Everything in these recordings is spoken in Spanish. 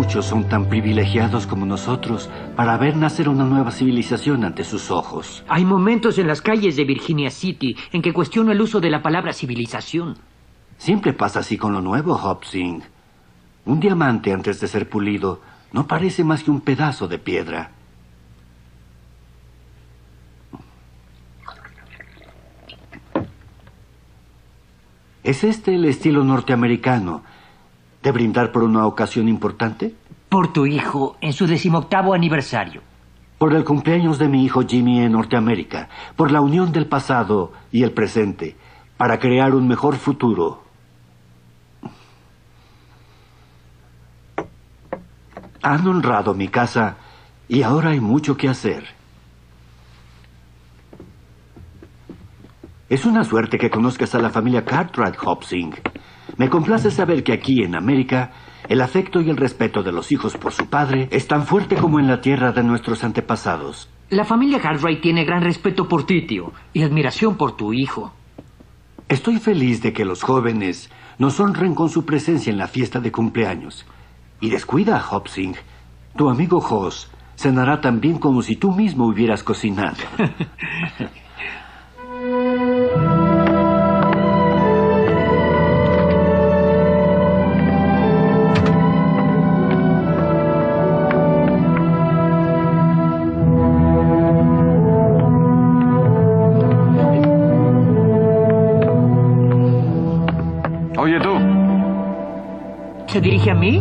muchos son tan privilegiados como nosotros para ver nacer una nueva civilización ante sus ojos. Hay momentos en las calles de Virginia City en que cuestiono el uso de la palabra civilización. Siempre pasa así con lo nuevo, Hop-Sing. Un diamante, antes de ser pulido, no parece más que un pedazo de piedra. ¿Es este el estilo norteamericano de brindar por una ocasión importante? Por tu hijo, en su 18º aniversario. Por el cumpleaños de mi hijo Jimmy en Norteamérica. Por la unión del pasado y el presente. Para crear un mejor futuro. Han honrado mi casa y ahora hay mucho que hacer. Es una suerte que conozcas a la familia Cartwright, Hop-Sing. Me complace saber que aquí en América el afecto y el respeto de los hijos por su padre es tan fuerte como en la tierra de nuestros antepasados. La familia Cartwright tiene gran respeto por ti, tío, y admiración por tu hijo. Estoy feliz de que los jóvenes nos honren con su presencia en la fiesta de cumpleaños. Y descuida, Hop-Sing. Tu amigo Hoss cenará tan bien como si tú mismo hubieras cocinado. Oye, tú. ¿Se dirige a mí?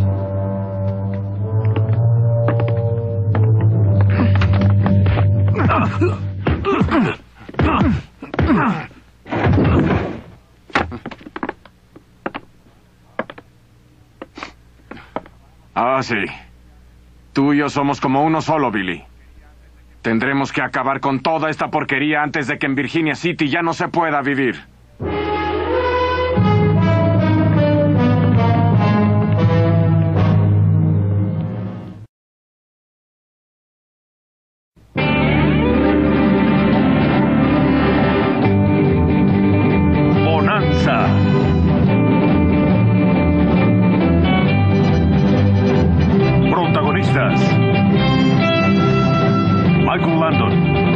Ah, sí. Tú y yo somos como uno solo, Billy. Tendremos que acabar con toda esta porquería antes de que en Virginia City ya no se pueda vivir. Bonanza. Protagonistas: Michael Landon,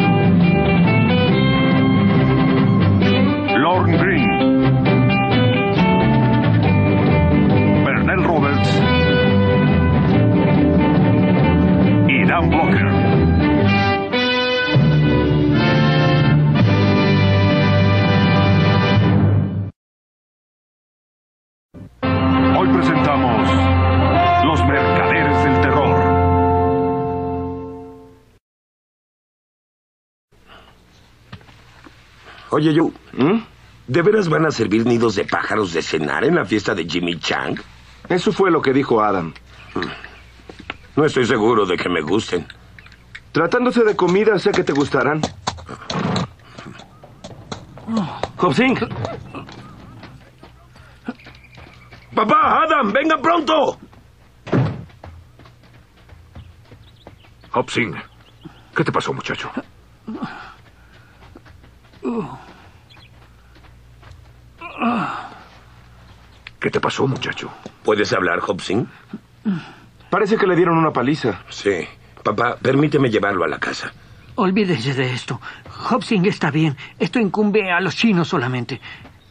Lorne Greene, Pernell Roberts y Dan Blocker. Hoy presentamos Los Mercaderes del Terror. Oye, Joe, ¿de veras van a servir nidos de pájaros de cenar en la fiesta de Jimmy Chang? Eso fue lo que dijo Adam. No estoy seguro de que me gusten. Tratándose de comida, sé que te gustarán. Hop-Sing. ¡Papá, Adam, venga pronto! Hop-Sing, ¿qué te pasó, muchacho? ¿Qué te pasó, muchacho? ¿Puedes hablar, Hop-Sing? Parece que le dieron una paliza. Sí. Papá, permíteme llevarlo a la casa. Olvídese de esto. Hop-Sing está bien. Esto incumbe a los chinos solamente.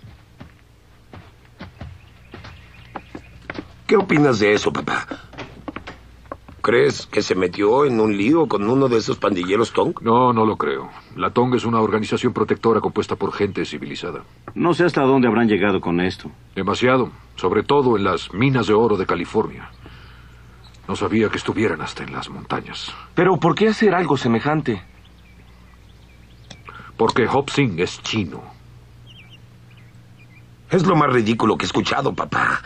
¿Qué opinas de eso, papá? ¿Crees que se metió en un lío con uno de esos pandilleros Tong? No, no lo creo. La Tong es una organización protectora compuesta por gente civilizada. No sé hasta dónde habrán llegado con esto. Demasiado, sobre todo en las minas de oro de California. No sabía que estuvieran hasta en las montañas. Pero ¿por qué hacer algo semejante? Porque Hop-Sing es chino. Es lo más ridículo que he escuchado, papá.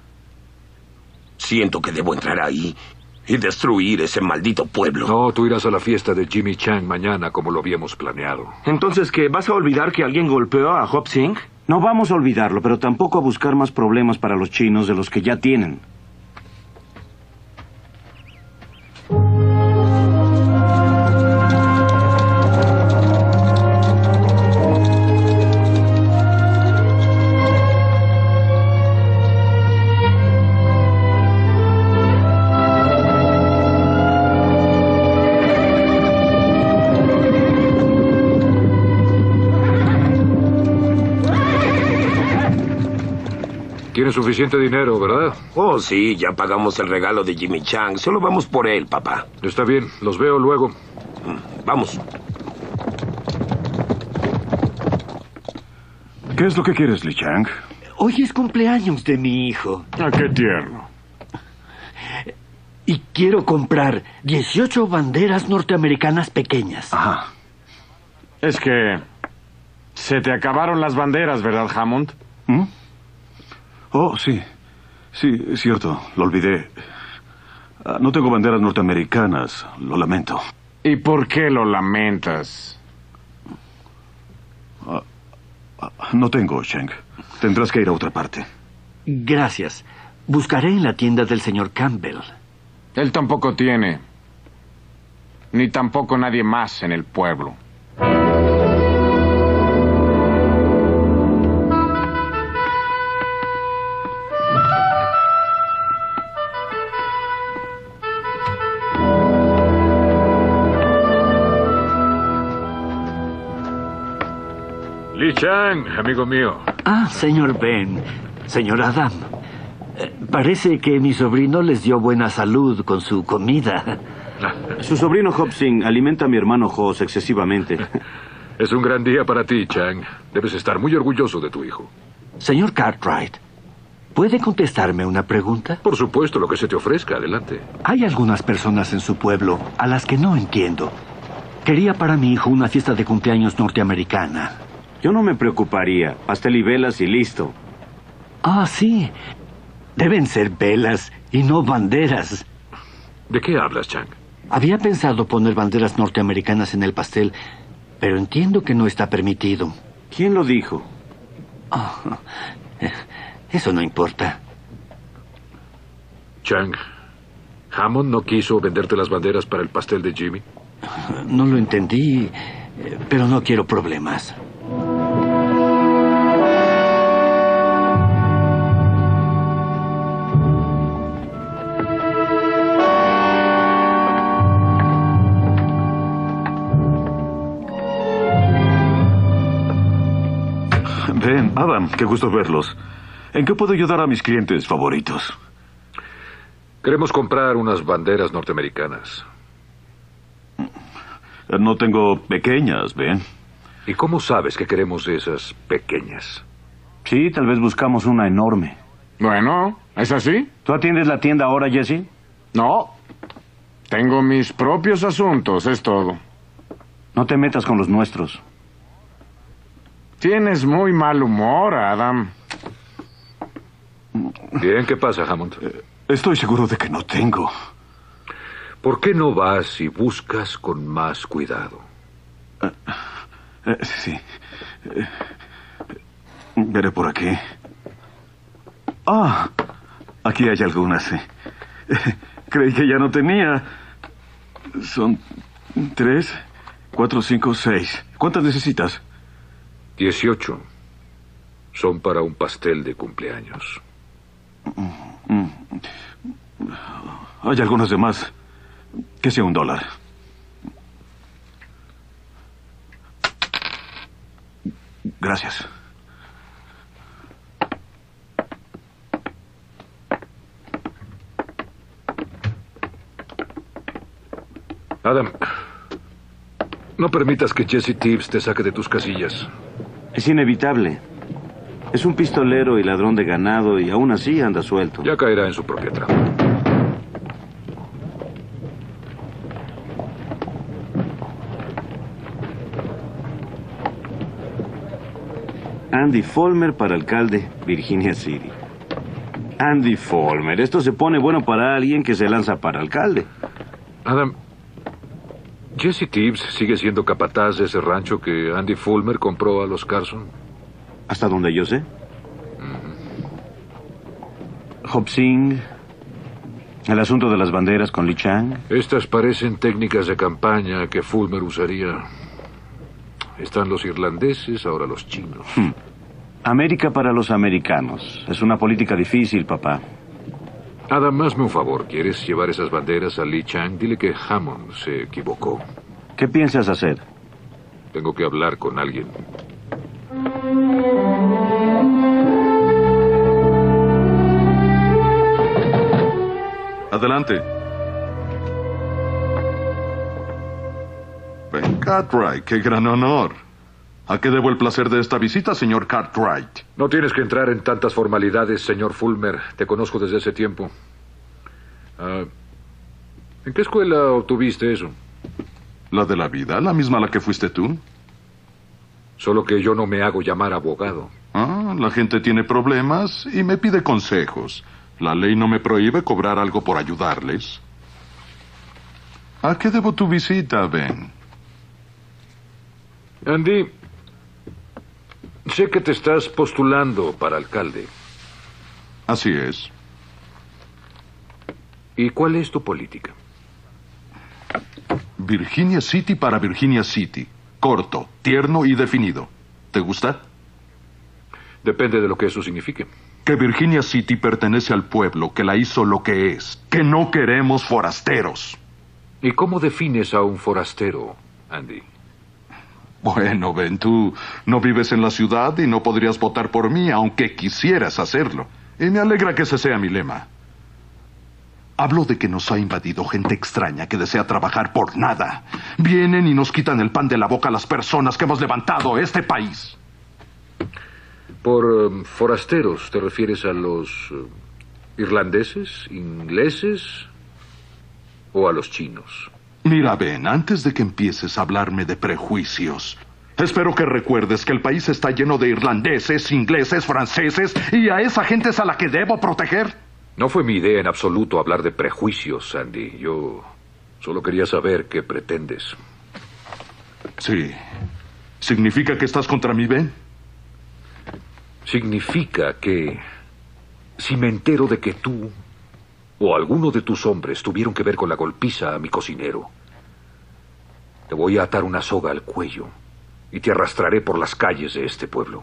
Siento que debo entrar ahí y destruir ese maldito pueblo. No, tú irás a la fiesta de Jimmy Chang mañana como lo habíamos planeado. Entonces, ¿qué? ¿Vas a olvidar que alguien golpeó a Hop-Sing? No vamos a olvidarlo, pero tampoco a buscar más problemas para los chinos de los que ya tienen. Tienen suficiente dinero, ¿verdad? Oh, sí, ya pagamos el regalo de Jimmy Chang. Solo vamos por él, papá. Está bien, los veo luego. Vamos. ¿Qué es lo que quieres, Li Chang? Hoy es cumpleaños de mi hijo. Ah, qué tierno. Y quiero comprar 18 banderas norteamericanas pequeñas. Ajá. Es que se te acabaron las banderas, ¿verdad, Hammond? ¿Mm? Oh, sí. Sí, es cierto. Lo olvidé. No tengo banderas norteamericanas. Lo lamento. ¿Y por qué lo lamentas? No tengo, Chang. Tendrás que ir a otra parte. Gracias. Buscaré en la tienda del señor Campbell. Él tampoco tiene. Ni tampoco nadie más en el pueblo. Li Chang, amigo mío. Ah, señor Ben. Señor Adam. Parece que mi sobrino les dio buena salud con su comida. Su sobrino Hopsing alimenta a mi hermano Hoss excesivamente. Es un gran día para ti, Chang. Debes estar muy orgulloso de tu hijo. Señor Cartwright, ¿puede contestarme una pregunta? Por supuesto, lo que se te ofrezca, adelante. Hay algunas personas en su pueblo a las que no entiendo. Quería para mi hijo una fiesta de cumpleaños norteamericana. Yo no me preocuparía. Pastel y velas y listo. Ah, sí. Deben ser velas y no banderas. ¿De qué hablas, Chang? Había pensado poner banderas norteamericanas en el pastel, pero entiendo que no está permitido. ¿Quién lo dijo? Eso no importa. Chang, ¿Hammond no quiso venderte las banderas para el pastel de Jimmy? No lo entendí, pero no quiero problemas. Ben, Adam, qué gusto verlos. ¿En qué puedo ayudar a mis clientes favoritos? Queremos comprar unas banderas norteamericanas. No tengo pequeñas, Ben. ¿Y cómo sabes que queremos esas pequeñas? Sí, tal vez buscamos una enorme. Bueno, ¿es así? ¿Tú atiendes la tienda ahora, Jesse? No. Tengo mis propios asuntos, es todo. No te metas con los nuestros. Tienes muy mal humor, Adam. Bien, ¿qué pasa, Hammond? Estoy seguro de que no tengo. ¿Por qué no vas y buscas con más cuidado? Sí. Veré por aquí. Ah, aquí hay algunas. Creí que ya no tenía. Son 3, 4, 5, 6. ¿Cuántas necesitas? 18. Son para un pastel de cumpleaños. Hay algunas de más. Que sea $1. Gracias. Adam, no permitas que Jesse Tibbs te saque de tus casillas. Es inevitable. Es un pistolero y ladrón de ganado y aún así anda suelto. Ya caerá en su propia trampa. Andy Folmer para alcalde, Virginia City. Andy Folmer. Esto se pone bueno para alguien que se lanza para alcalde. Adam, ¿Jesse Tibbs sigue siendo capataz de ese rancho que Andy Fulmer compró a los Carson? Hasta donde yo sé. Hopsing. El asunto de las banderas con Li Chang. Estas parecen técnicas de campaña que Fulmer usaría. Están los irlandeses, ahora los chinos. América para los americanos. Es una política difícil, papá. Adam, hazme un favor. ¿Quieres llevar esas banderas a Li Chang? Dile que Hammond se equivocó. ¿Qué piensas hacer? Tengo que hablar con alguien. adelante. Ben Cartwright, qué gran honor. ¿A qué debo el placer de esta visita, señor Cartwright? No tienes que entrar en tantas formalidades, señor Fulmer. Te conozco desde ese tiempo. ¿En qué escuela obtuviste eso? ¿La de la vida? ¿La misma a la que fuiste tú? Solo que yo no me hago llamar abogado. La gente tiene problemas y me pide consejos. La ley no me prohíbe cobrar algo por ayudarles. ¿A qué debo tu visita, Ben? Andy, sé que te estás postulando para alcalde. Así es. ¿Y cuál es tu política? Virginia City para Virginia City. Corto, tierno y definido. ¿Te gusta? Depende de lo que eso signifique. Que Virginia City pertenece al pueblo que la hizo lo que es. Que no queremos forasteros. ¿Y cómo defines a un forastero, Andy? Bueno, Ben, tú no vives en la ciudad y no podrías votar por mí, aunque quisieras hacerlo. Y me alegra que ese sea mi lema. Hablo de que nos ha invadido gente extraña que desea trabajar por nada. Vienen y nos quitan el pan de la boca a las personas que hemos levantado este país. Por forasteros, ¿te refieres a los irlandeses, ingleses o a los chinos? Mira, Ben, antes de que empieces a hablarme de prejuicios, espero que recuerdes que el país está lleno de irlandeses, ingleses, franceses, y a esa gente es a la que debo proteger. No fue mi idea en absoluto hablar de prejuicios, Andy. Yo solo quería saber qué pretendes. Sí. ¿Significa que estás contra mí, Ben? Significa que si me entero de que tú o alguno de tus hombres tuvieron que ver con la golpiza a mi cocinero, te voy a atar una soga al cuello y te arrastraré por las calles de este pueblo.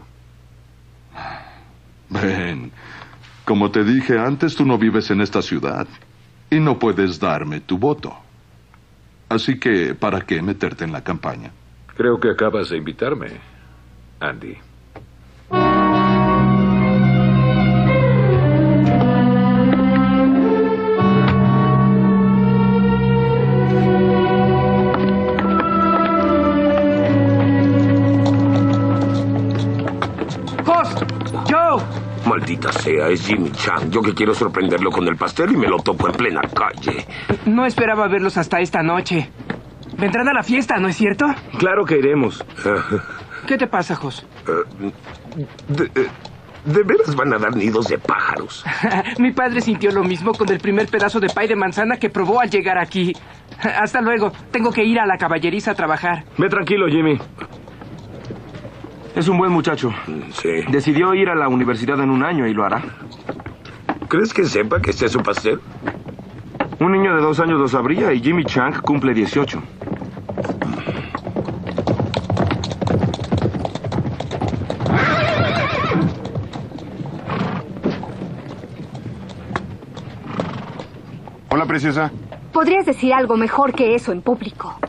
Ben, como te dije antes, tú no vives en esta ciudad y no puedes darme tu voto. Así que, ¿para qué meterte en la campaña? Creo que acabas de invitarme, Andy. Maldita sea, es Jimmy Chan. Yo que quiero sorprenderlo con el pastel y me lo topo en plena calle. No esperaba verlos hasta esta noche. Vendrán a la fiesta, ¿no es cierto? Claro que iremos. ¿Qué te pasa, Jos? ¿De veras van a dar nidos de pájaros? Mi padre sintió lo mismo con el primer pedazo de pay de manzana que probó al llegar aquí. Hasta luego. Tengo que ir a la caballeriza a trabajar. Ve tranquilo, Jimmy. Es un buen muchacho. Sí. Decidió ir a la universidad en un año y lo hará. ¿Crees que sepa que este es su pastel? Un niño de 2 años lo sabría y Jimmy Chang cumple 18. Hola, preciosa. Podrías decir algo mejor que eso en público.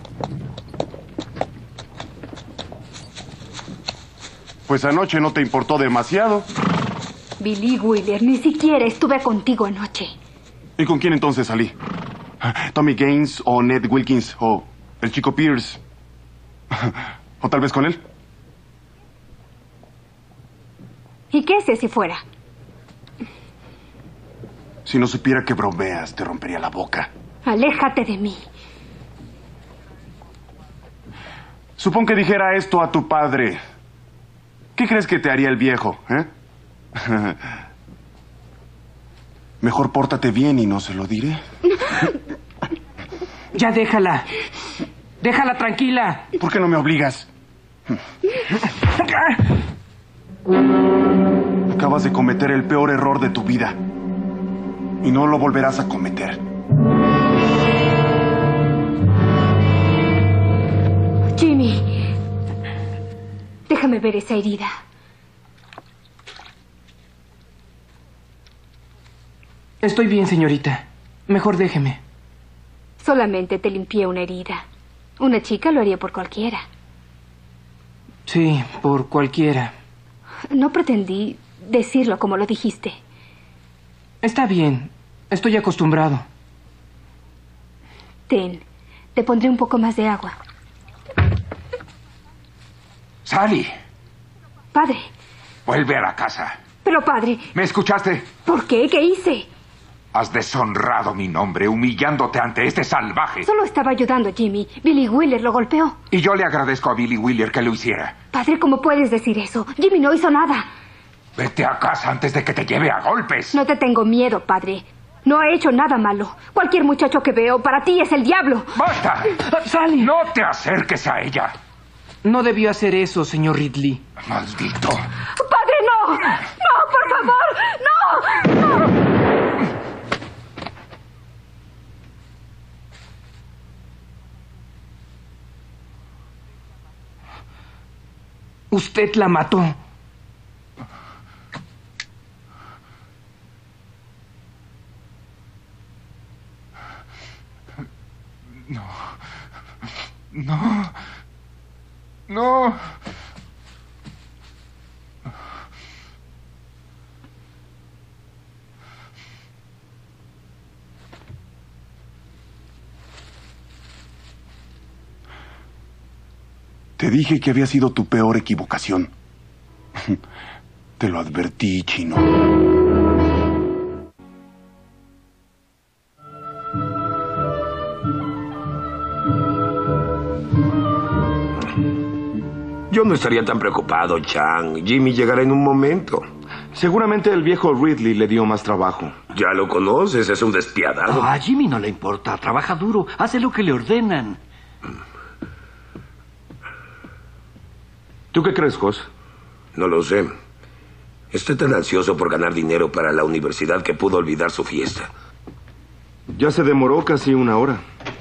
Pues anoche no te importó demasiado. Billy Wheeler, ni siquiera estuve contigo anoche. ¿Y con quién entonces salí? ¿Tommy Gaines o Ned Wilkins o el chico Pierce? ¿O tal vez con él? ¿Y qué sé si fuera? Si no supiera que bromeas, te rompería la boca. Aléjate de mí. Supón que dijera esto a tu padre. ¿Qué crees que te haría el viejo, Mejor pórtate bien y no se lo diré. Ya déjala. Déjala tranquila. ¿Por qué no me obligas? Acabas de cometer el peor error de tu vida. Y no lo volverás a cometer. Jimmy, déjame ver esa herida. Estoy bien, señorita. Mejor déjeme. Solamente te limpié una herida. Una chica lo haría por cualquiera. Sí, por cualquiera. No pretendí decirlo como lo dijiste. Está bien. Estoy acostumbrado. Ten, te pondré un poco más de agua. Sally, Padre. vuelve a la casa. Pero, padre... ¿Me escuchaste? ¿Por qué? ¿Qué hice? Has deshonrado mi nombre humillándote ante este salvaje. Solo estaba ayudando a Jimmy. Billy Wheeler lo golpeó. Y yo le agradezco a Billy Wheeler que lo hiciera. Padre, ¿cómo puedes decir eso? Jimmy no hizo nada. Vete a casa antes de que te lleve a golpes. No te tengo miedo, padre. No ha hecho nada malo. Cualquier muchacho que veo para ti es el diablo. ¡Basta! ¡Sally! ¡No te acerques a ella! No debió hacer eso, señor Ridley. ¡Maldito! ¡Padre, no! ¡No, por favor! ¡No! ¡No! Usted la mató. No. No. No. Te dije que había sido tu peor equivocación. Te lo advertí, chino. Yo no estaría tan preocupado, Chang. Jimmy llegará en un momento. Seguramente el viejo Ridley le dio más trabajo. Ya lo conoces, es un despiadado. A Jimmy no le importa, trabaja duro, hace lo que le ordenan. ¿Tú qué crees, Jos? No lo sé. Estoy tan ansioso por ganar dinero para la universidad que pudo olvidar su fiesta. Ya se demoró casi una hora.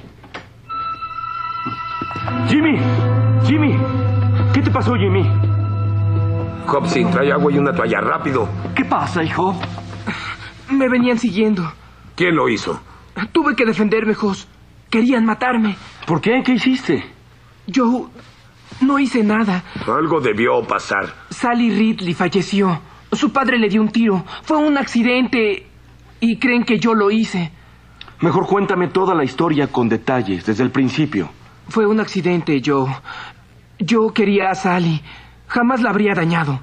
¡Jimmy! ¡Jimmy! ¿Qué te pasó, Jimmy? Hobson, trae agua y una toalla, rápido. ¿Qué pasa, hijo? Me venían siguiendo. ¿Quién lo hizo? Tuve que defenderme, Jos. Querían matarme. ¿Por qué? ¿Qué hiciste? Yo no hice nada. Algo debió pasar. Sally Ridley falleció. Su padre le dio un tiro. Fue un accidente y creen que yo lo hice. Mejor cuéntame toda la historia con detalles, desde el principio. Fue un accidente, Joe. Yo quería a Sally. Jamás la habría dañado.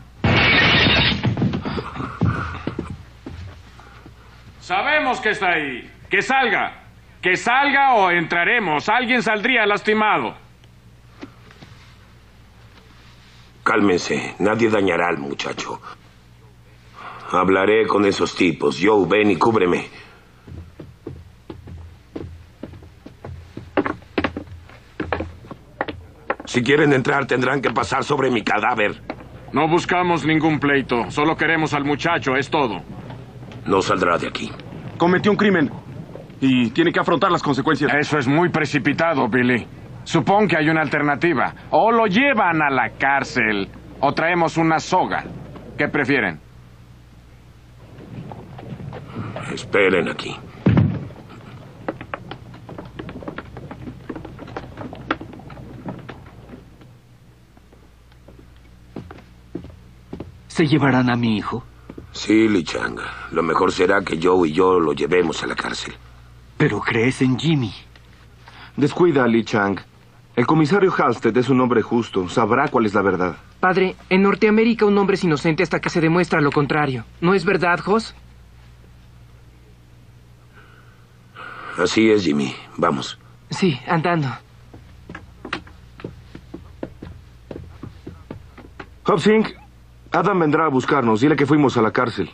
Sabemos que está ahí. Que salga. Que salga o entraremos. Alguien saldría lastimado. Cálmense. Nadie dañará al muchacho. Hablaré con esos tipos. Joe, ven y cúbreme. Si quieren entrar, tendrán que pasar sobre mi cadáver. No buscamos ningún pleito. Solo queremos al muchacho, es todo. No saldrá de aquí. Cometió un crimen y tiene que afrontar las consecuencias. Eso es muy precipitado, Billy. Supongo que hay una alternativa. O lo llevan a la cárcel o traemos una soga. ¿Qué prefieren? Esperen aquí. ¿Se llevarán a mi hijo? Sí, Lee Chang. Lo mejor será que Joe y yo lo llevemos a la cárcel. ¿Pero crees en Jimmy? Descuida, Lee Chang. El comisario Halstead es un hombre justo. Sabrá cuál es la verdad. Padre, en Norteamérica un hombre es inocente hasta que se demuestra lo contrario. ¿No es verdad, Jos? Así es, Jimmy. Vamos. Sí, andando. Hobson, Adam vendrá a buscarnos. Dile que fuimos a la cárcel.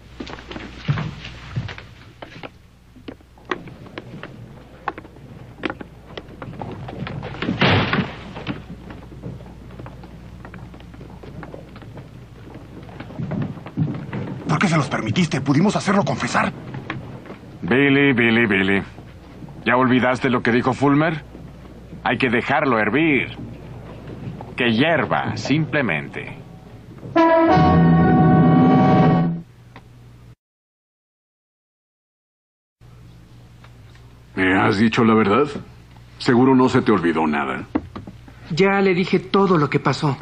¿Por qué se los permitiste? ¿Pudimos hacerlo confesar? Billy. ¿Ya olvidaste lo que dijo Fulmer? Hay que dejarlo hervir. Que hierva, simplemente. ¿Me has dicho la verdad? Seguro no se te olvidó nada. Ya le dije todo lo que pasó.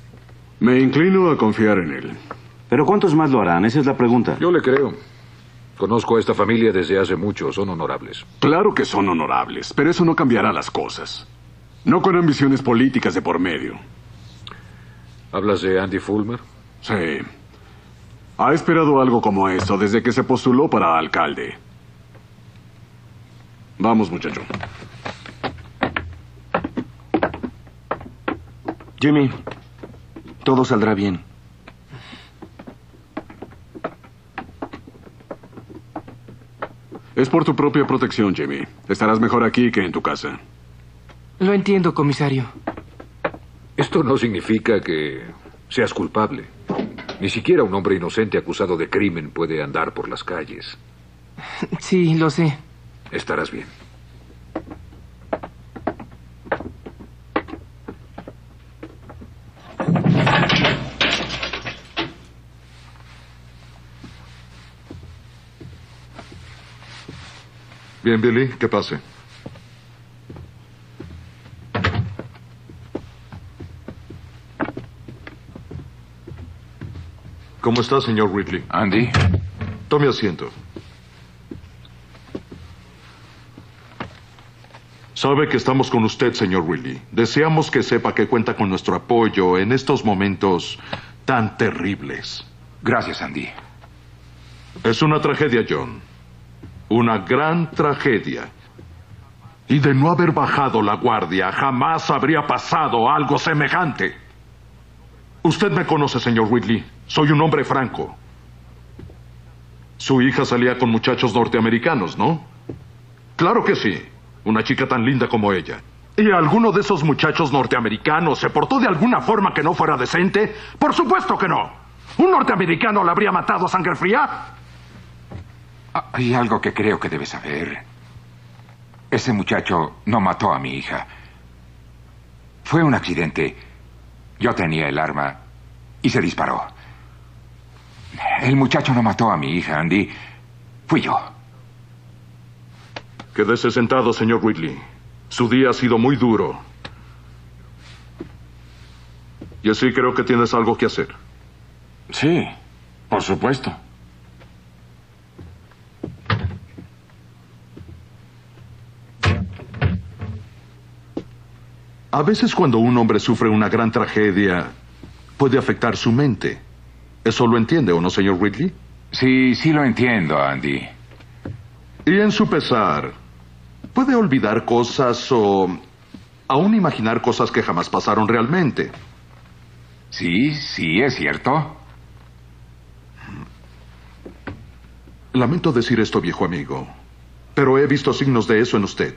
Me inclino a confiar en él. ¿Pero cuántos más lo harán? Esa es la pregunta. Yo le creo. Conozco a esta familia desde hace mucho. Son honorables. Claro que son honorables, pero eso no cambiará las cosas. No con ambiciones políticas de por medio. ¿Hablas de Andy Fulmer? Sí. Ha esperado algo como eso desde que se postuló para alcalde. Vamos, muchacho. Jimmy, todo saldrá bien. Es por tu propia protección, Jimmy. Estarás mejor aquí que en tu casa. Lo entiendo, comisario. Esto no significa que seas culpable. Ni siquiera un hombre inocente acusado de crimen puede andar por las calles. Sí, lo sé. Estarás bien. Bien, Billy, que pase. ¿Cómo está, señor Ridley? Andy. Tome asiento. Sabe que estamos con usted, señor Ridley. Deseamos que sepa que cuenta con nuestro apoyo en estos momentos tan terribles. Gracias, Andy. Es una tragedia, John. Una gran tragedia. Y de no haber bajado la guardia, jamás habría pasado algo semejante. Usted me conoce, señor Ridley. Soy un hombre franco. Su hija salía con muchachos norteamericanos, ¿no? Claro que sí. Una chica tan linda como ella. ¿Y alguno de esos muchachos norteamericanos se portó de alguna forma que no fuera decente? Por supuesto que no. ¿Un norteamericano la habría matado a sangre fría? Hay algo que creo que debes saber. Ese muchacho no mató a mi hija. Fue un accidente. Yo tenía el arma y se disparó. El muchacho no mató a mi hija, Andy. Fui yo. Quédese sentado, señor Ridley. Su día ha sido muy duro. Y así creo que tienes algo que hacer. Sí, por supuesto. A veces cuando un hombre sufre una gran tragedia, puede afectar su mente. ¿Eso lo entiende o no, señor Ridley? Sí, sí lo entiendo, Andy. Y en su pesar, puede olvidar cosas o aún imaginar cosas que jamás pasaron realmente. Sí, sí, es cierto. Lamento decir esto, viejo amigo, pero he visto signos de eso en usted.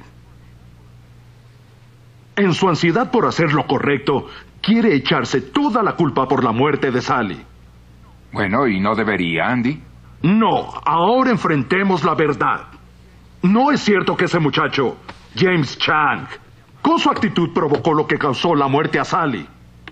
En su ansiedad por hacer lo correcto, quiere echarse toda la culpa por la muerte de Sally. Bueno, ¿y no debería, Andy? No, ahora enfrentemos la verdad. No es cierto que ese muchacho, James Chang, con su actitud provocó lo que causó la muerte a Sally.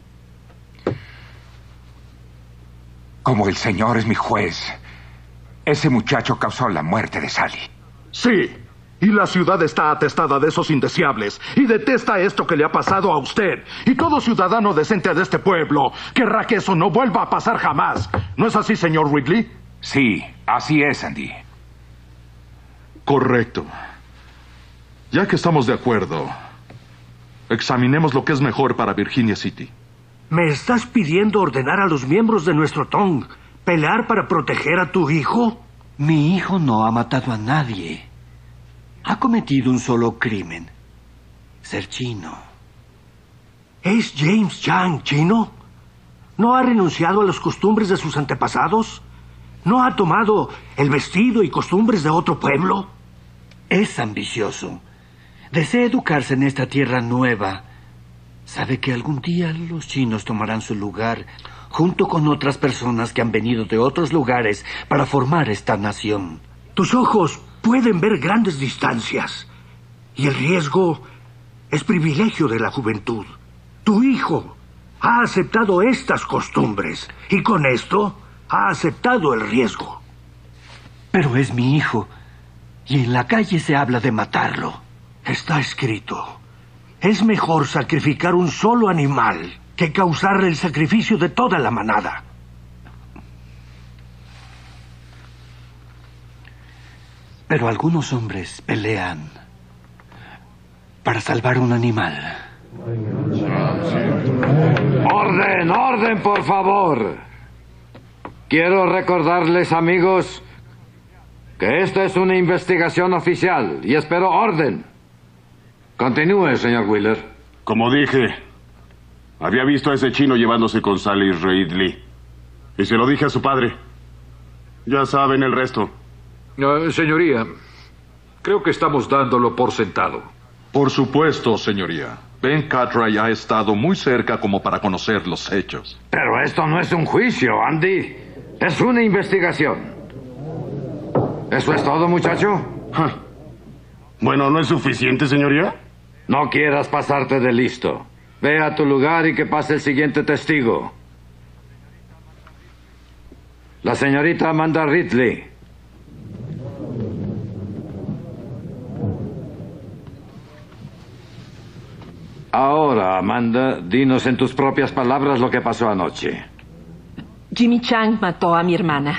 Como el señor es mi juez, ese muchacho causó la muerte de Sally. Sí, y la ciudad está atestada de esos indeseables y detesta esto que le ha pasado a usted. Y todo ciudadano decente de este pueblo querrá que eso no vuelva a pasar jamás. ¿No es así, señor Ridley? Sí, así es, Andy. Correcto. Ya que estamos de acuerdo, examinemos lo que es mejor para Virginia City. ¿Me estás pidiendo ordenar a los miembros de nuestro Tong pelear para proteger a tu hijo? Mi hijo no ha matado a nadie. Ha cometido un solo crimen. Ser chino. ¿Es James Chang chino? ¿No ha renunciado a las costumbres de sus antepasados? ¿No ha tomado el vestido y costumbres de otro pueblo? Es ambicioso. Desea educarse en esta tierra nueva. Sabe que algún día los chinos tomarán su lugar junto con otras personas que han venido de otros lugares para formar esta nación. Tus ojos pueden ver grandes distancias. Y el riesgo es privilegio de la juventud. Tu hijo ha aceptado estas costumbres y con esto ha aceptado el riesgo. Pero es mi hijo y en la calle se habla de matarlo. Está escrito. Es mejor sacrificar un solo animal que causarle el sacrificio de toda la manada. Pero algunos hombres pelean para salvar un animal. ¡Orden, orden, por favor! Quiero recordarles, amigos, que esta es una investigación oficial y espero orden. Continúe, señor Wheeler. Como dije, había visto a ese chino llevándose con Sally Ridley. Y se lo dije a su padre. Ya saben el resto. Señoría, creo que estamos dándolo por sentado. Por supuesto, señoría. Ben Cartwright ha estado muy cerca como para conocer los hechos. Pero esto no es un juicio, Andy. Es una investigación. ¿Eso es todo, muchacho? Bueno, ¿no es suficiente, señoría? No quieras pasarte de listo. Ve a tu lugar y que pase el siguiente testigo. La señorita Amanda Ridley. Ahora, Amanda, dinos en tus propias palabras lo que pasó anoche. Jimmy Chang mató a mi hermana.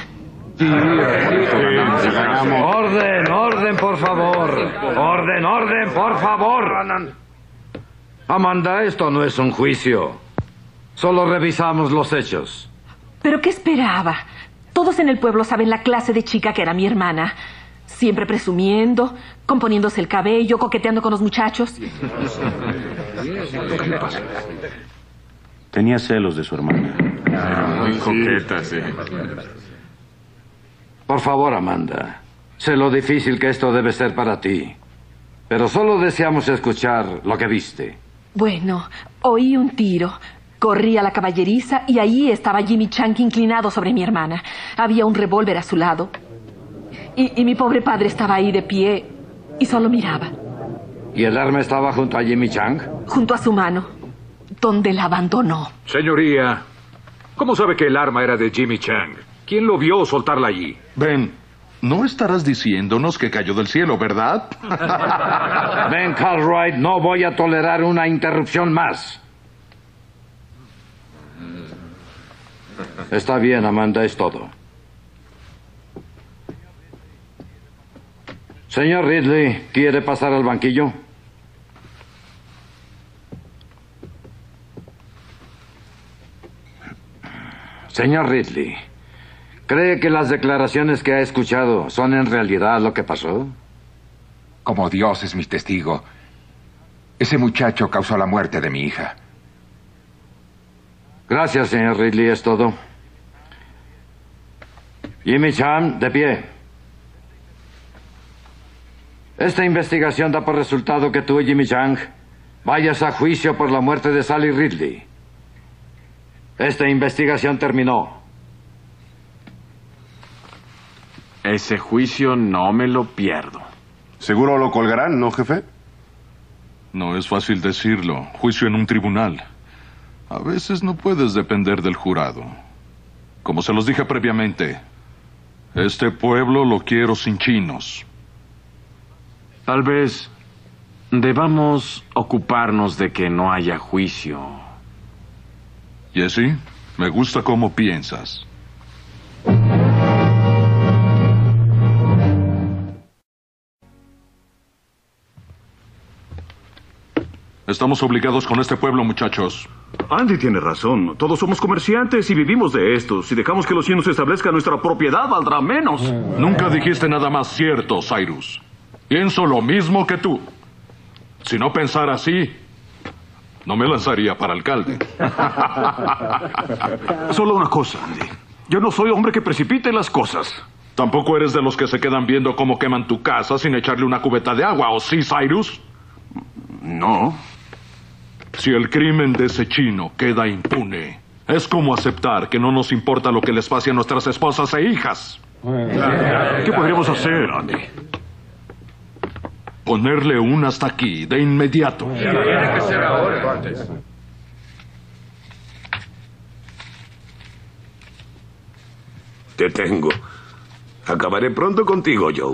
Orden, orden, por favor. Orden, orden, por favor. Amanda, esto no es un juicio. Solo revisamos los hechos. ¿Pero qué esperaba? Todos en el pueblo saben la clase de chica que era mi hermana. Siempre presumiendo, componiéndose el cabello, coqueteando con los muchachos. ¿Qué le pasa? Tenía celos de su hermana. Muy coqueta, sí. Por favor, Amanda. Sé lo difícil que esto debe ser para ti. Pero solo deseamos escuchar lo que viste. Bueno, oí un tiro. Corrí a la caballeriza y ahí estaba Jimmy Chang inclinado sobre mi hermana. Había un revólver a su lado. Y mi pobre padre estaba ahí de pie y solo miraba. ¿Y el arma estaba junto a Jimmy Chang? Junto a su mano, donde la abandonó. Señoría, ¿cómo sabe que el arma era de Jimmy Chang? ¿Quién lo vio soltarla allí? Ben, no estarás diciéndonos que cayó del cielo, ¿verdad? Ben Cartwright, no voy a tolerar una interrupción más. Está bien, Amanda, es todo. Señor Ridley, ¿quiere pasar al banquillo? Señor Ridley, ¿cree que las declaraciones que ha escuchado son en realidad lo que pasó? Como Dios es mi testigo, ese muchacho causó la muerte de mi hija. Gracias, señor Ridley, es todo. Jimmy Chang, de pie. Esta investigación da por resultado que tú y Jimmy Chang vayas a juicio por la muerte de Sally Ridley. Esta investigación terminó. Ese juicio no me lo pierdo. ¿Seguro lo colgarán, no, jefe? No es fácil decirlo. Juicio en un tribunal. A veces no puedes depender del jurado. Como se los dije previamente, este pueblo lo quiero sin chinos. Tal vez debamos ocuparnos de que no haya juicio. Jesse, me gusta cómo piensas. Estamos obligados con este pueblo, muchachos. Andy tiene razón. Todos somos comerciantes y vivimos de esto. Si dejamos que los chinos establezcan nuestra propiedad, valdrá menos. Nunca dijiste nada más cierto, Cyrus. Pienso lo mismo que tú. Si no pensara así, no me lanzaría para alcalde. Solo una cosa, Andy. Yo no soy hombre que precipite las cosas. Tampoco eres de los que se quedan viendo cómo queman tu casa sin echarle una cubeta de agua, ¿o sí, Cyrus? No. Si el crimen de ese chino queda impune, es como aceptar que no nos importa lo que les pase a nuestras esposas e hijas. ¿Qué podríamos hacer, Andy? Ponerle un hasta aquí, de inmediato. Tiene que ser ahora. Te tengo. Acabaré pronto contigo, Joe.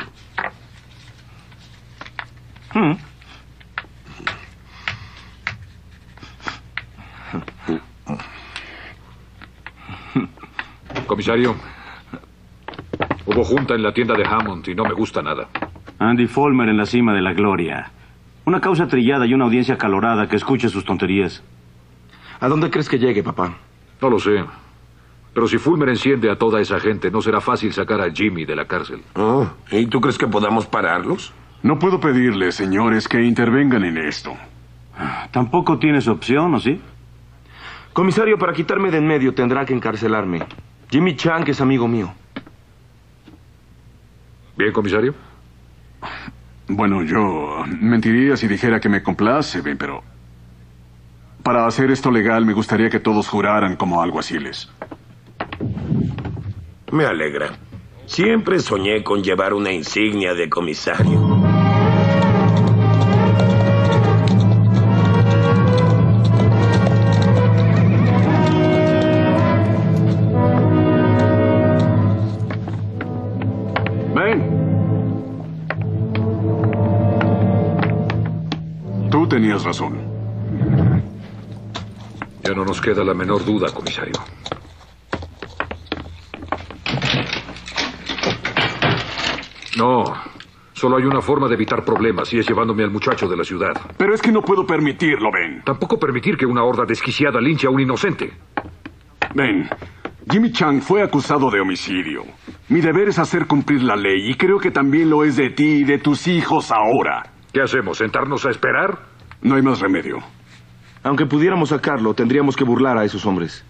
Comisario, hubo junta en la tienda de Hammond y no me gusta nada. Andy Folmer en la cima de la gloria. Una causa trillada y una audiencia acalorada que escuche sus tonterías. ¿A dónde crees que llegue, papá? No lo sé. Pero si Fulmer enciende a toda esa gente, no será fácil sacar a Jimmy de la cárcel. Oh, ¿y tú crees que podamos pararlos? No puedo pedirles, señores, que intervengan en esto. ¿Tampoco tienes opción, o sí? Comisario, para quitarme de en medio tendrá que encarcelarme. Jimmy Chang es amigo mío. Bien, comisario. Bueno, yo mentiría si dijera que me complace, Ben, pero... para hacer esto legal me gustaría que todos juraran como alguaciles. Me alegra. Siempre soñé con llevar una insignia de comisario. Tú tenías razón. Ya no nos queda la menor duda, comisario. No, solo hay una forma de evitar problemas y es llevándome al muchacho de la ciudad. Pero es que no puedo permitirlo, Ben. Tampoco permitir que una horda desquiciada linche a un inocente. Ben, Jimmy Chang fue acusado de homicidio. Mi deber es hacer cumplir la ley y creo que también lo es de ti y de tus hijos ahora. ¿Qué hacemos? ¿Sentarnos a esperar? No hay más remedio. Aunque pudiéramos sacarlo, tendríamos que burlar a esos hombres.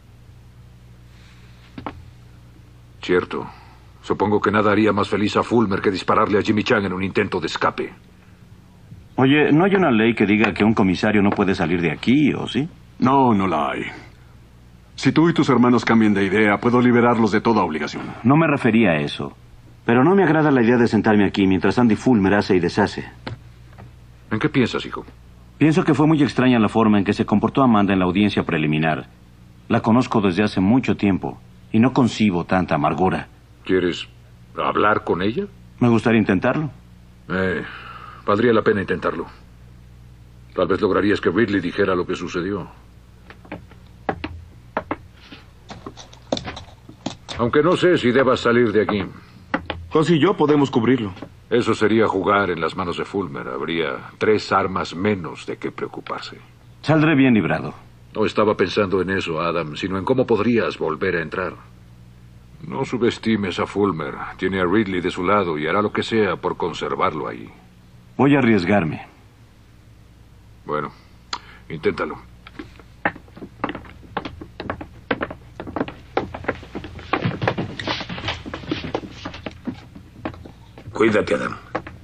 Cierto. Supongo que nada haría más feliz a Fulmer que dispararle a Jimmy Chang en un intento de escape. Oye, ¿no hay una ley que diga que un comisario no puede salir de aquí, o sí? No, no la hay. Si tú y tus hermanos cambian de idea, puedo liberarlos de toda obligación. No me refería a eso. Pero no me agrada la idea de sentarme aquí mientras Andy Fulmer hace y deshace. ¿En qué piensas, hijo? Pienso que fue muy extraña la forma en que se comportó Amanda en la audiencia preliminar. La conozco desde hace mucho tiempo y no concibo tanta amargura. ¿Quieres hablar con ella? Me gustaría intentarlo. Valdría la pena intentarlo. Tal vez lograrías que Ridley dijera lo que sucedió. Aunque no sé si debas salir de aquí. José y yo podemos cubrirlo. Eso sería jugar en las manos de Fulmer. Habría 3 armas menos de qué preocuparse. Saldré bien librado. No estaba pensando en eso, Adam, sino en cómo podrías volver a entrar. No subestimes a Fulmer. Tiene a Ridley de su lado y hará lo que sea por conservarlo ahí. Voy a arriesgarme. Bueno, inténtalo. Cuídate, Adam.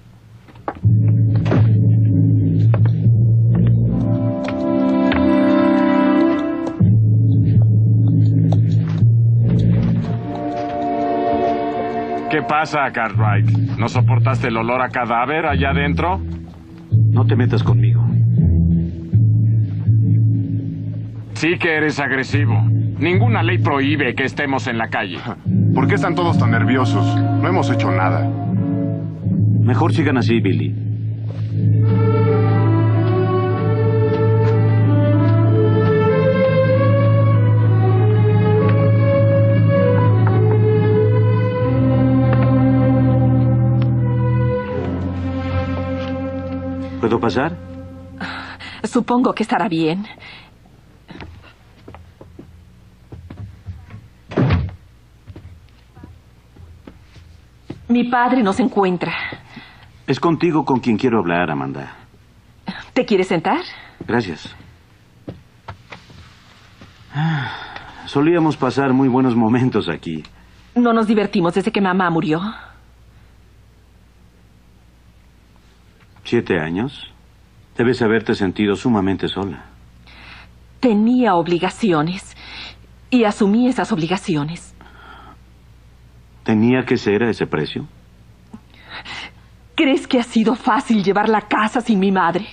¿Qué pasa, Cartwright? ¿No soportaste el olor a cadáver allá adentro? No te metas conmigo. Sí que eres agresivo. Ninguna ley prohíbe que estemos en la calle. ¿Por qué están todos tan nerviosos? No hemos hecho nada. Mejor sigan así, Billy. ¿Puedo pasar? Supongo que estará bien. Mi padre no se encuentra. Es contigo con quien quiero hablar, Amanda. ¿Te quieres sentar? Gracias. Solíamos pasar muy buenos momentos aquí. No nos divertimos desde que mamá murió. 7 años. Debes haberte sentido sumamente sola. Tenía obligaciones y asumí esas obligaciones. ¿Tenía que ser a ese precio? ¿Crees que ha sido fácil llevar la casa sin mi madre?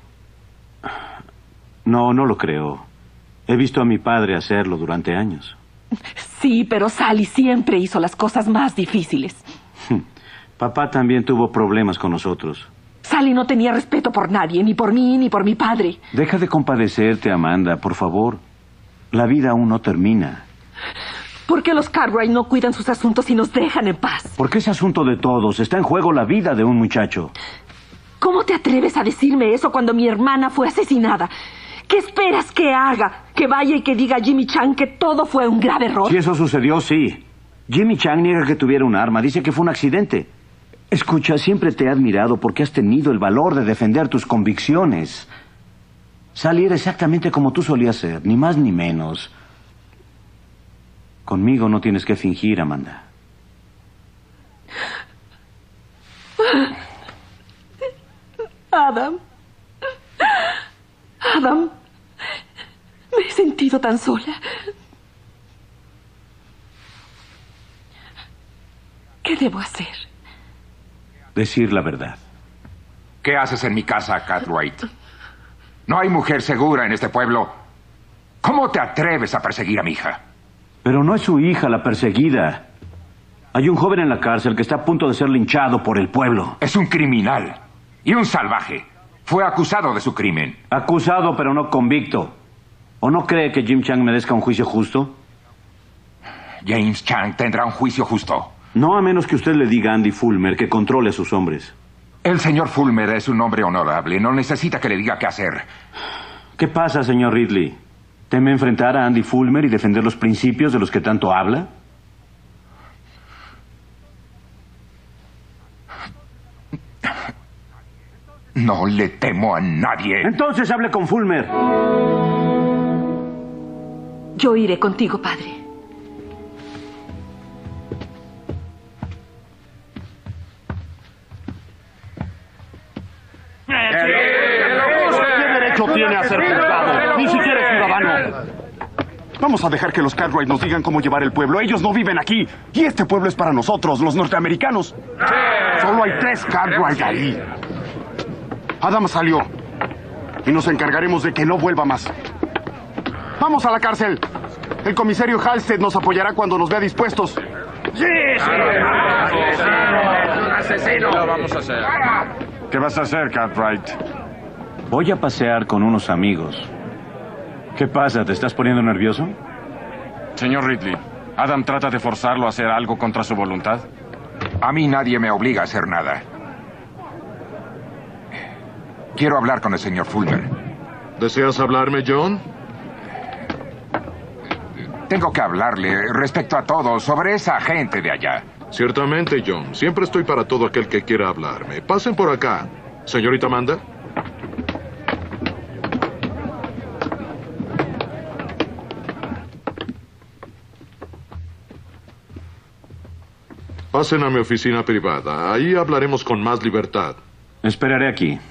No, no lo creo. He visto a mi padre hacerlo durante años. Sí, pero Sally siempre hizo las cosas más difíciles. Papá también tuvo problemas con nosotros. Sally no tenía respeto por nadie, ni por mí, ni por mi padre. Deja de compadecerte, Amanda, por favor. La vida aún no termina. ¿Por qué los Cartwright no cuidan sus asuntos y nos dejan en paz? Porque es asunto de todos. Está en juego la vida de un muchacho. ¿Cómo te atreves a decirme eso cuando mi hermana fue asesinada? ¿Qué esperas que haga? ¿Que vaya y que diga a Jimmy Chang que todo fue un grave error? Si eso sucedió, sí. Jimmy Chang niega que tuviera un arma. Dice que fue un accidente. Escucha, siempre te he admirado porque has tenido el valor de defender tus convicciones. Sally era exactamente como tú solías ser, ni más ni menos. Conmigo no tienes que fingir, Amanda. Adam, me he sentido tan sola. ¿Qué debo hacer? Decir la verdad. ¿Qué haces en mi casa, Cartwright? No hay mujer segura en este pueblo. ¿Cómo te atreves a perseguir a mi hija? Pero no es su hija la perseguida. Hay un joven en la cárcel que está a punto de ser linchado por el pueblo. Es un criminal y un salvaje. Fue acusado de su crimen. Acusado, pero no convicto. ¿O no cree que Jim Chang merezca un juicio justo? James Chang tendrá un juicio justo. No a menos que usted le diga a Andy Fulmer que controle a sus hombres. El señor Fulmer es un hombre honorable. No necesita que le diga qué hacer. ¿Qué pasa, señor Ridley? ¿Teme enfrentar a Andy Fulmer y defender los principios de los que tanto habla? No le temo a nadie. Entonces hable con Fulmer. Yo iré contigo, padre. ¿Qué derecho tiene a ser juzgado? Ni siquiera es ciudadano. Vamos a dejar que los Cartwright nos digan cómo llevar el pueblo. Ellos no viven aquí. Y este pueblo es para nosotros, los norteamericanos. Solo hay 3 Cartwright ahí. Adam salió. Y nos encargaremos de que no vuelva más. ¡Vamos a la cárcel! El comisario Halstead nos apoyará cuando nos vea dispuestos. ¡Sí! ¡Asesino! ¿Qué vamos a hacer? ¿Qué vas a hacer, Cartwright? Voy a pasear con unos amigos. ¿Qué pasa? ¿Te estás poniendo nervioso? Señor Ridley, ¿Adam trata de forzarlo a hacer algo contra su voluntad? A mí nadie me obliga a hacer nada. Quiero hablar con el señor Fulmer. ¿Deseas hablarme, John? Tengo que hablarle respecto a todo sobre esa gente de allá. Ciertamente, John. Siempre estoy para todo aquel que quiera hablarme. Pasen por acá. Señorita Amanda. Pasen a mi oficina privada. Ahí hablaremos con más libertad. Esperaré aquí.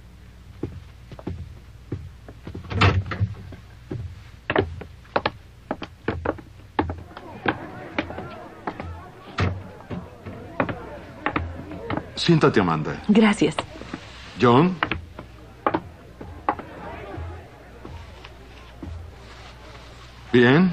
Siéntate, Amanda. Gracias. John. Bien.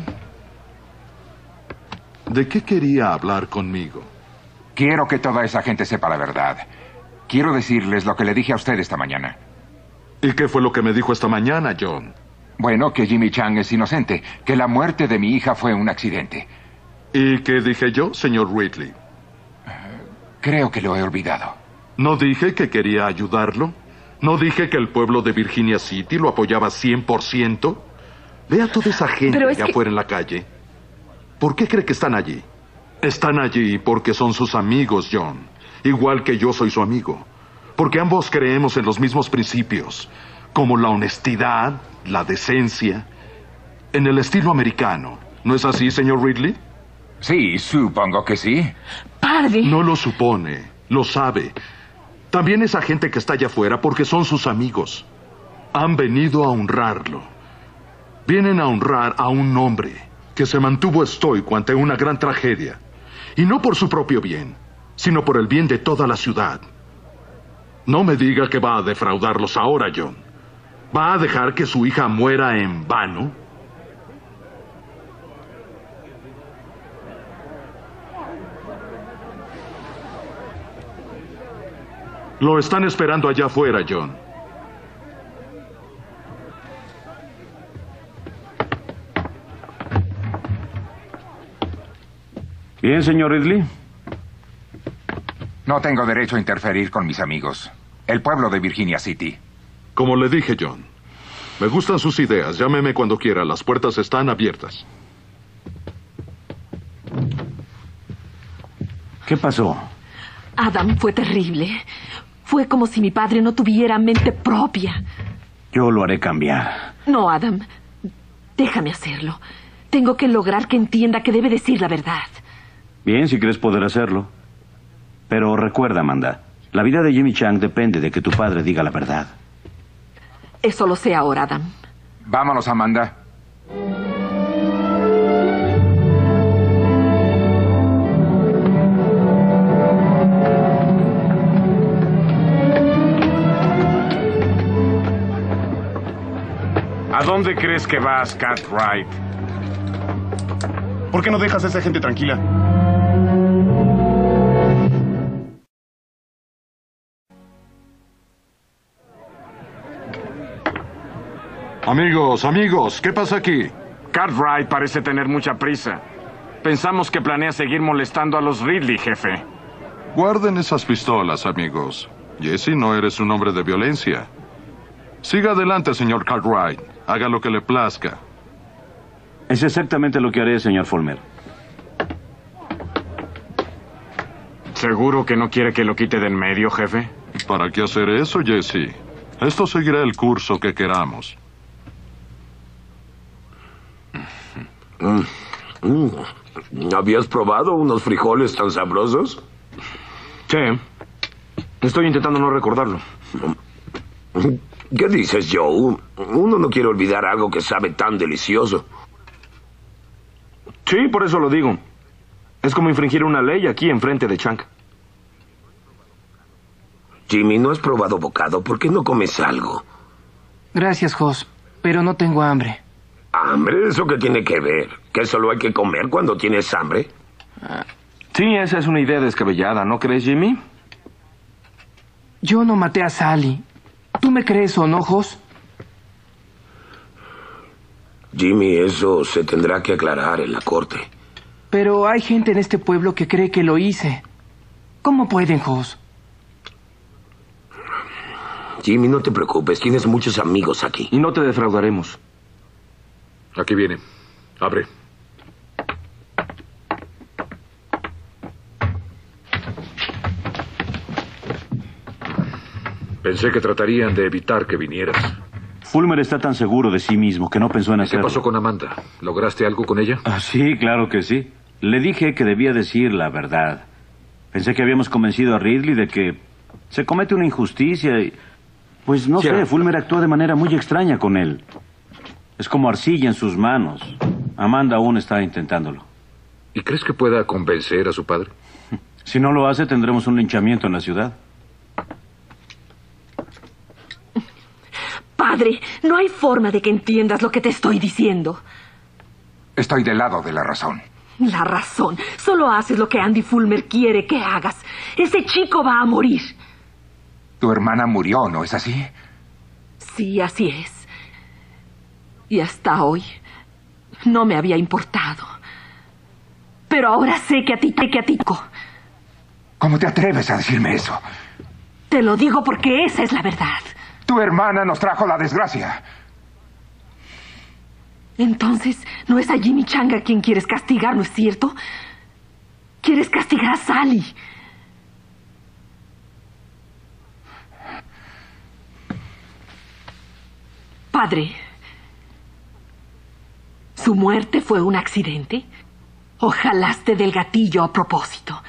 ¿De qué quería hablar conmigo? Quiero que toda esa gente sepa la verdad. Quiero decirles lo que le dije a usted esta mañana. ¿Y qué fue lo que me dijo esta mañana, John? Bueno, que Jimmy Chang es inocente, que la muerte de mi hija fue un accidente. ¿Y qué dije yo, señor Ridley? Creo que lo he olvidado. ¿No dije que quería ayudarlo? ¿No dije que el pueblo de Virginia City lo apoyaba 100%? Ve a toda esa gente allá afuera en la calle. ¿Por qué cree que están allí? Están allí porque son sus amigos, John. Igual que yo soy su amigo. Porque ambos creemos en los mismos principios, como la honestidad, la decencia, en el estilo americano. ¿No es así, señor Ridley? Sí, supongo que sí. Padre. No lo supone, lo sabe. También esa gente que está allá afuera porque son sus amigos. Han venido a honrarlo. Vienen a honrar a un hombre que se mantuvo estoico ante una gran tragedia. Y no por su propio bien, sino por el bien de toda la ciudad. No me diga que va a defraudarlos ahora, John. ¿Va a dejar que su hija muera en vano? Lo están esperando allá afuera, John. Bien, señor Ridley. No tengo derecho a interferir con mis amigos. El pueblo de Virginia City. Como le dije, John, me gustan sus ideas. Llámeme cuando quiera. Las puertas están abiertas. ¿Qué pasó? Adam, fue terrible. Fue como si mi padre no tuviera mente propia. Yo lo haré cambiar. No, Adam. Déjame hacerlo. Tengo que lograr que entienda que debe decir la verdad. Bien, si crees poder hacerlo. Pero recuerda, Amanda, la vida de Jimmy Chang depende de que tu padre diga la verdad. Eso lo sé ahora, Adam. Vámonos, Amanda. ¿A dónde crees que vas, Cartwright? ¿Por qué no dejas a esa gente tranquila? Amigos, ¿qué pasa aquí? Cartwright parece tener mucha prisa. Pensamos que planea seguir molestando a los Ridley, jefe. Guarden esas pistolas, amigos. Jesse, no eres un hombre de violencia. Siga adelante, señor Cartwright. Haga lo que le plazca. Es exactamente lo que haré, señor Fulmer. ¿Seguro que no quiere que lo quite de en medio, jefe? ¿Para qué hacer eso, Jesse? Esto seguirá el curso que queramos. ¿Habías probado unos frijoles tan sabrosos? Sí. Estoy intentando no recordarlo. ¿Qué dices, Joe? Uno no quiere olvidar algo que sabe tan delicioso. Sí, por eso lo digo. Es como infringir una ley aquí enfrente de Chang. Jimmy, ¿no has probado bocado? ¿Por qué no comes algo? Gracias, Jos, pero no tengo hambre. ¿Hambre? ¿Eso qué tiene que ver? ¿Que solo hay que comer cuando tienes hambre? Sí, esa es una idea descabellada, ¿no crees, Jimmy? Yo no maté a Sally. ¿Tú me crees o no, Jos? Jimmy, eso se tendrá que aclarar en la corte. Pero hay gente en este pueblo que cree que lo hice. ¿Cómo pueden, Jos? Jimmy, no te preocupes. Tienes muchos amigos aquí. Y no te defraudaremos. Aquí viene. Abre. Pensé que tratarían de evitar que vinieras. Fulmer está tan seguro de sí mismo que no pensó en hacerlo. ¿Qué pasó con Amanda? ¿Lograste algo con ella? Sí, claro que sí. Le dije que debía decir la verdad. Pensé que habíamos convencido a Ridley de que se comete una injusticia y... Pues no sé, Fulmer actuó de manera muy extraña con él. Es como arcilla en sus manos. Amanda aún está intentándolo. ¿Y crees que pueda convencer a su padre? Si no lo hace, tendremos un linchamiento en la ciudad. Padre, no hay forma de que entiendas lo que te estoy diciendo. Estoy del lado de la razón. La razón. Solo haces lo que Andy Fulmer quiere que hagas. Ese chico va a morir. Tu hermana murió, ¿no es así? Sí, así es. Y hasta hoy no me había importado. Pero ahora sé que a ti. ¿Cómo te atreves a decirme eso? Te lo digo porque esa es la verdad. Tu hermana nos trajo la desgracia. Entonces, no es a Jimmy Chang a quien quieres castigar, ¿no es cierto? Quieres castigar a Sally. Padre, ¿su muerte fue un accidente? ¿O jalaste del gatillo a propósito?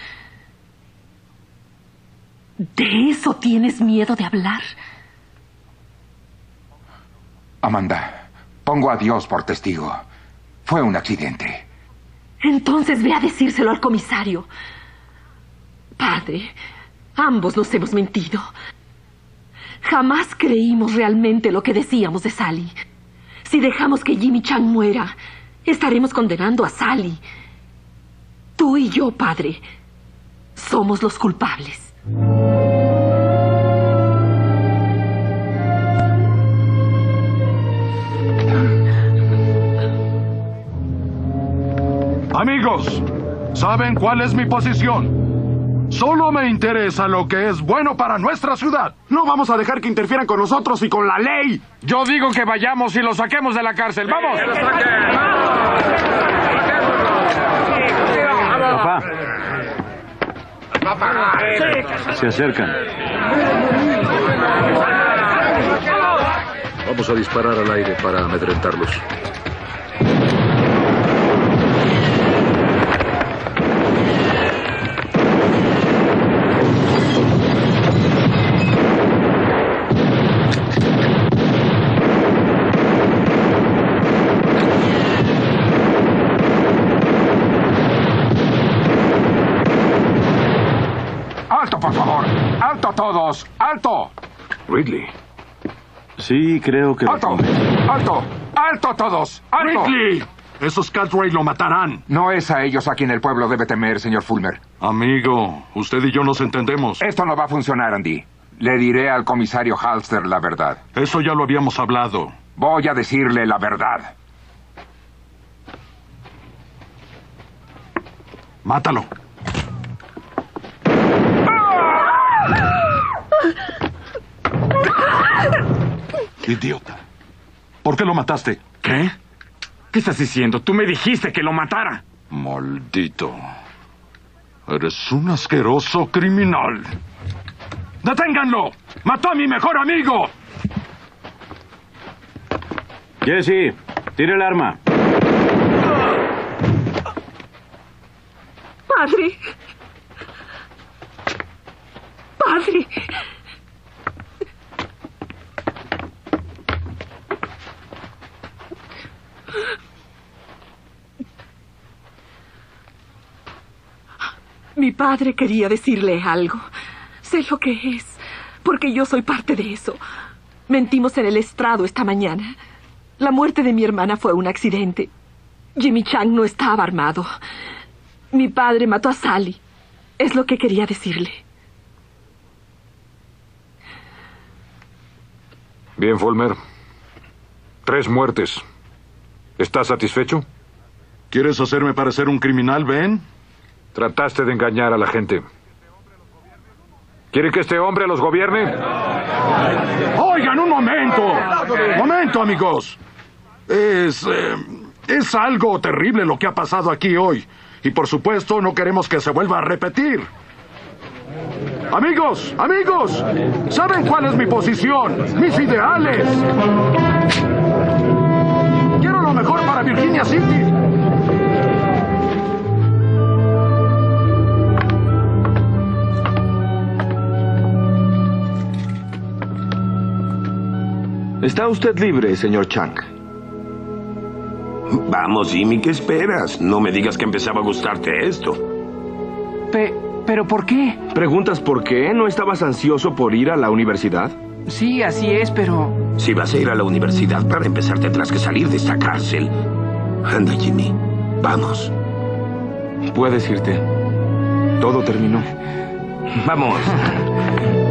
¿De eso tienes miedo de hablar? Amanda, pongo a Dios por testigo. Fue un accidente. Entonces ve a decírselo al comisario. Padre, ambos nos hemos mentido. Jamás creímos realmente lo que decíamos de Sally. Si dejamos que Jimmy Chang muera, estaremos condenando a Sally. Tú y yo, padre, somos los culpables. Amigos, ¿Saben cuál es mi posición? Solo me interesa lo que es bueno para nuestra ciudad. No vamos a dejar que interfieran con nosotros y con la ley. Yo digo que vayamos y lo saquemos de la cárcel. ¡Vamos! Papá. Se acercan. Vamos a disparar al aire para amedrentarlos. ¡Alto, por favor! ¡Alto todos! ¡Alto! Ridley. Sí, creo que... ¡Alto! ¡Alto! ¡Alto todos! ¡Alto! ¡Ridley! Esos Cartwright lo matarán. No es a ellos a quien el pueblo debe temer, señor Fulmer. Amigo, usted y yo nos entendemos. Esto no va a funcionar, Andy. Le diré al comisario Halster la verdad. Eso ya lo habíamos hablado. Voy a decirle la verdad. Mátalo. Idiota. ¿Por qué lo mataste? ¿Qué? ¿Qué estás diciendo? Tú me dijiste que lo matara. Maldito. Eres un asqueroso criminal. ¡Deténganlo! ¡Mató a mi mejor amigo! Jesse, tira el arma. Padre. Padre. Mi padre quería decirle algo. Sé lo que es, porque yo soy parte de eso. Mentimos en el estrado esta mañana. La muerte de mi hermana fue un accidente. Jimmy Chang no estaba armado. Mi padre mató a Sally. Es lo que quería decirle. Bien, Fulmer. 3 muertes. ¿Estás satisfecho? ¿Quieres hacerme parecer un criminal, Ben? Trataste de engañar a la gente. ¿Quieren que este hombre los gobierne? ¡Oigan, un momento! ¡Momento, amigos! Es algo terrible lo que ha pasado aquí hoy. Y por supuesto no queremos que se vuelva a repetir. Amigos, amigos, ¿saben cuál es mi posición? Mis ideales. Quiero lo mejor para Virginia City. Está usted libre, señor Chang. Vamos, Jimmy, ¿qué esperas? No me digas que empezaba a gustarte esto. ¿Pero por qué? ¿Preguntas por qué? ¿No estabas ansioso por ir a la universidad? Sí, así es, pero... Si vas a ir a la universidad, para empezar tendrás que salir de esta cárcel. Anda, Jimmy, vamos. Puedes irte. Todo terminó. Vamos.